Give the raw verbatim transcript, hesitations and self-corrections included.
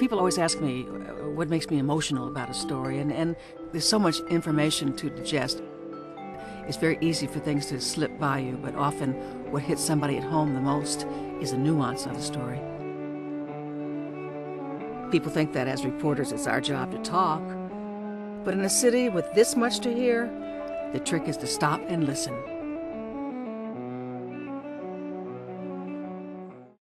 People always ask me uh, what makes me emotional about a story, and, and there's so much information to digest. It's very easy for things to slip by you, but often what hits somebody at home the most is the nuance of the story. People think that as reporters it's our job to talk, but in a city with this much to hear, the trick is to stop and listen.